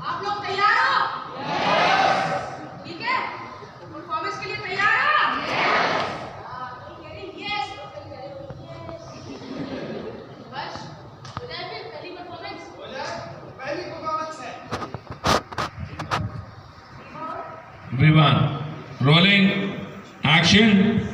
आप लोग तैयार हो? ठीक है, परफॉर्मेंस के लिए तैयार हो? बस हो जाए फिर पहली परफॉर्मेंस। हो जाए, पहली परफॉर्मेंस है। Everyone, rolling, action.